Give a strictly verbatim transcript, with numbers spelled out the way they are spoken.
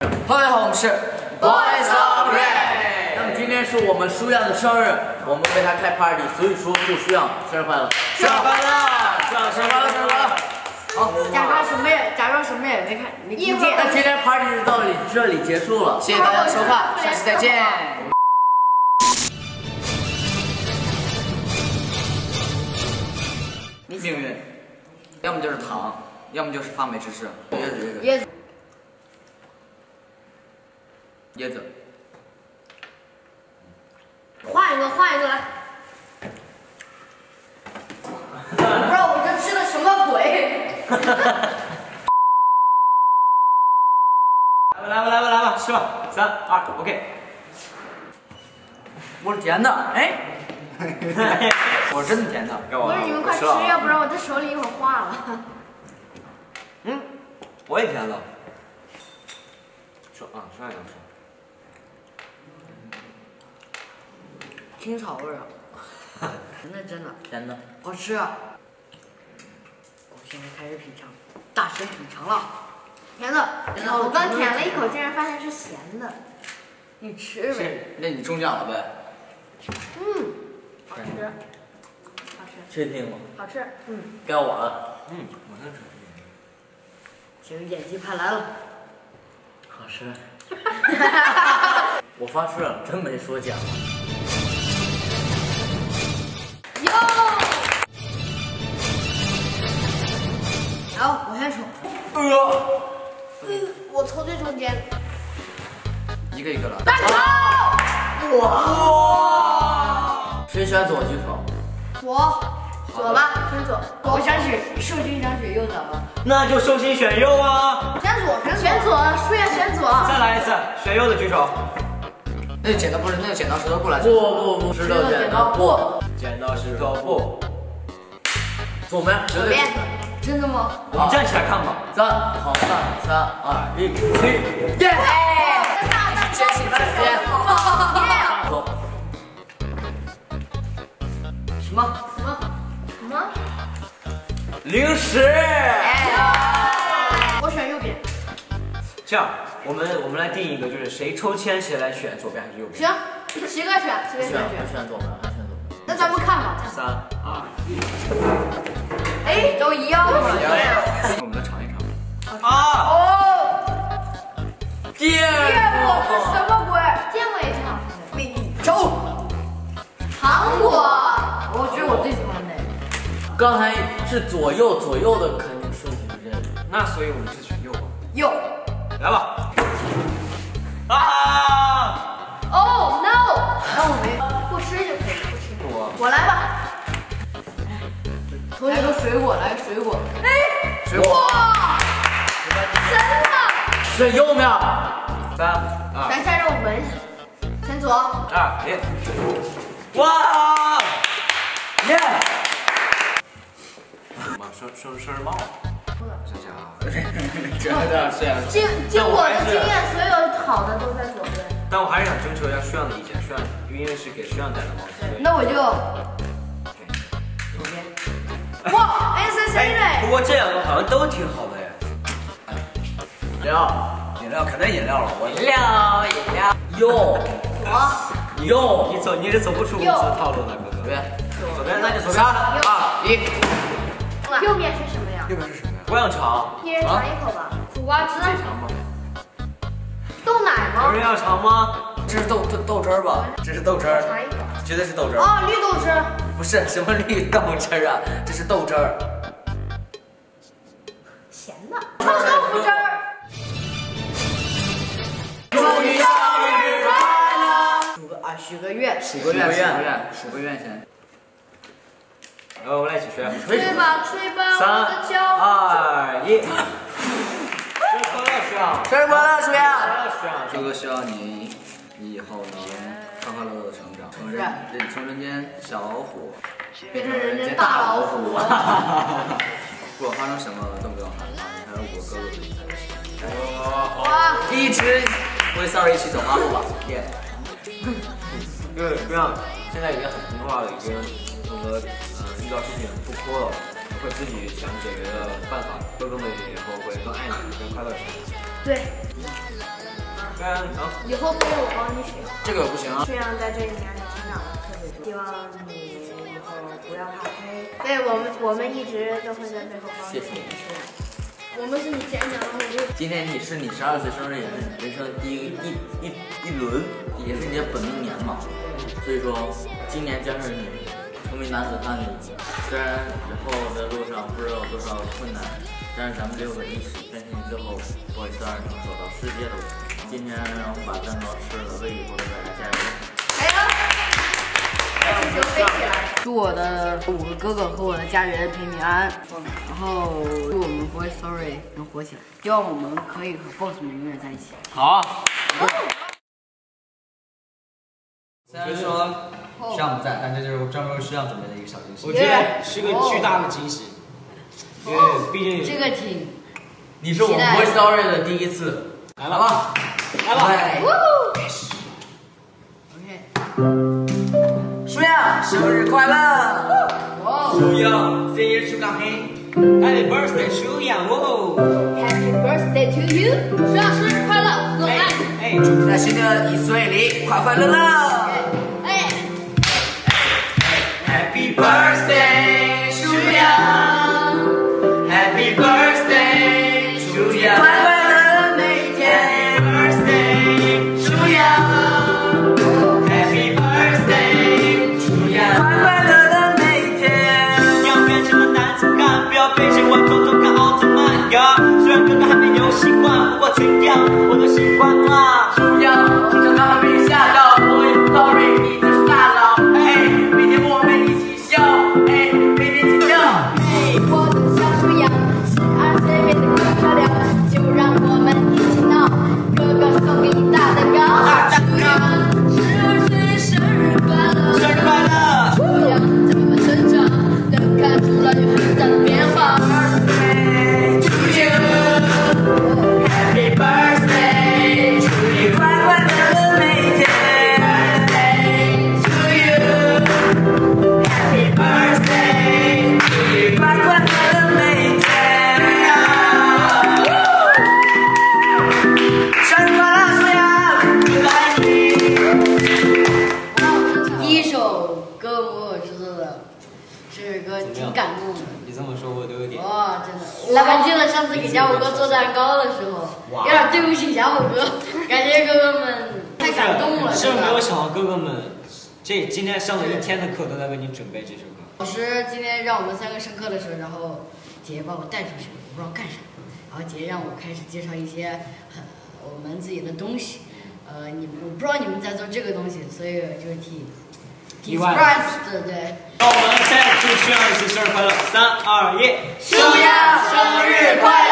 大家好，我们是 Boys of Red。 那么今天是我们舒阳的生日，我们为他开 party， 所以说祝舒阳生日快乐！ 生日快乐！ 舒阳生日快乐！生日快乐！好， 假装什么也假装什么也没看没听见。 那今天 party 就到这里结束了， 谢谢大家的收看，下期再见。命运，要么就是糖，要么就是发霉芝士。椰子， 椰子， 椰子。 换一个，换一个来。我不知道我这吃的什么鬼。 来吧，来吧，来吧，来吧，吃吧，三二 ，OK。 我是甜的，哎， 我是真的甜的，给我。 不是你们快吃，要不然我这手里一会儿化了。 嗯，我也甜的。说啊，说一个说。 青草味儿啊，真的真的甜的， 好吃啊！我现在开始品尝，大声品尝了。甜的，我刚舔了一口，竟然发现是咸的。你吃呗。 那你中奖了呗？ 嗯，好吃，好吃。 确定吗？ 好吃，嗯。 该我了。 嗯，我能吃。 行，演技派来了。 好吃。我发誓了，真没说假。 哟。好，我先抽。 呃。 我抽最中间。 一个一个了。 蛋糕。 哇！谁选左举手？ 左，左吧，选左。我想选寿星，想选右脚吧。 那就寿星选右啊！ 选左，选选左，舒雅选左。 再来一次，选右的举手。那就剪刀不是，那就剪刀石头布来。 不不不，石头剪刀布。 剪刀石头布。 左边， 左边。真的吗？ 我们站起来看吧。 三，好，三三二一，起，耶！ 坚信自己。 走。 什么什么什么？ 零食。 我选右边。 这样，我们我们来定一个，就是谁抽签谁来选左边还是右边？ 行，七个选，七个选选选左边，还选左边。 那咱们看吧。 三二一。 哎，都一样的嘛。 我们来尝一尝。啊！ 哦， 芥芥末是什么鬼？芥末也挺好吃的。美女抽。糖果，我觉得我最喜欢的。 刚才是左右左右的，肯定顺序是这个。 那所以我们是选右吧？ 右。 来吧。啊 ！Oh no！ 那我没不吃就可以，不吃。 我我来吧。从一个水果来水果。哎， 水果。 真的。 选右面。 三二。 等一下让我闻一下。选左。 二一。哇！耶！妈，生生生日帽。想想啊，真的是呀。 经经我的经验，所有好的都在左边。 但我还是想征求一下舒阳的意见，舒阳因为是给舒阳戴的帽子。 那我就左边。哇 ，S C 嘞！ 不过这两个好像都挺好的哎。 饮料， 饮料肯定饮料了，我饮料饮料。 右左右， 你走你是走不出公司套路的，哥哥。左边，左边那就左边。三二一。 右边是什么呀？ 右边是什么呀？我想尝。 一人尝一口吧。苦瓜汁。 自己尝吗？ 豆奶吗？ 有人要尝吗？ 这是豆豆豆汁儿吧？这是豆汁儿， 尝一口。 绝对是豆汁儿。 哦，绿豆汁。 不是什么绿豆汁儿啊，这是豆汁儿。 咸的。臭豆腐汁儿。 祝你生日快乐！ 数个啊，许个愿。 数个愿，数个愿，数个愿先。 然后我们来一起学。 吹吧吹吧， 三我的脚。 二一。生日快乐，舒阳！ 生日快乐，舒阳！ 这个希望你，你以后能快快乐乐的成长，从人从人间小老虎变成人间大老虎。 不管发生什么都不要害怕，你还有我哥哥的在。加油！ 哇！ 一直为 sorry 一起走马路吧，耶！ 因为舒阳现在已经很听话了，已经懂得呃遇到事情不哭了，会自己想解决的办法。哥哥们以后会更爱你，更快乐起来。 对。 加油！好， 以后可以我帮你学。 这个不行啊。 这样在这一年里成长了特别多，希望你以后不要怕黑。对我们，我们一直都会在背后帮谢谢你。我们是你前脚的后盾。 今天你是你十二岁生日，也是人生第一个一一一轮，也是你的本命年嘛。所以说，今年将是你成为男子汉的一年。虽然以后的路上不知道有多少困难，但是咱们六个一起，相信最后Boys二能走到世界的舞台。今天让我们把蛋糕吃了，为以后的未来加油！ 加油！就飞起来！ 祝我的五个哥哥和我的家人平平安安，然后祝我们 Boy Story 能火起来，希望我们可以和 Boss 们永远在一起。 好。 虽然说需要不在，但这就是专门需要准备的一个小惊喜。 我觉得是个巨大的惊喜，因为毕竟这个挺， 你是我们 Boy Story 的第一次， 来吧，来吧。 OK。 舒阳，生日快乐！ 舒阳，生日축하해 Happy birthday， 舒阳哦 Happy birthday to you， 舒阳生日快乐，我爱你。 哎， 祝你在新的一岁里快快乐乐。 哎 Happy birthday， 舒阳 ！Happy birthday， 舒阳！快快乐乐每一天。Birthday， 舒阳 ！Happy birthday， 舒阳！快快乐乐每一天。 要变成了男子汉，不要被谁玩偷偷看奥特曼呀！虽然哥哥还没有习惯，不过怎样我都习惯啦。 舒阳，刚刚还没吓到 ，Boy Story， 你这是大佬，哎，每天我们一起笑，哎，每天一起跳。 哎，我就像舒阳，十二岁变得更漂亮，就让我们一起闹。哥哥送给你大蛋糕，舒阳，十二岁生日快乐， 生日快乐！ 舒阳在慢慢成长，能看出来有很大的变化。 Birthday to you, Happy birthday to you， 快快乐乐每一天。Birthday to you, Happy birthday to you， 快快乐乐每一天。生日快乐，舒阳，我爱你。 第一首歌我有制作的，这首歌挺感动的。 你这么说，我都有点。 哇，真的！来吧，记得上次给家伙哥做蛋糕的时候，有点对不起家伙哥，感谢哥哥们太感动了。 是不是没有想到哥哥们，这今天上了一天的课都在为你准备这首歌。 老师今天让我们三个上课的时候，然后姐姐把我带出去，我不知道干啥，然后姐姐让我开始介绍一些很我们自己的东西，呃，你我不知道你们在做这个东西，所以就挺挺意外 surprise 的，对。 那我们再祝舒阳一次生日快乐，三二一， 舒阳生日快乐！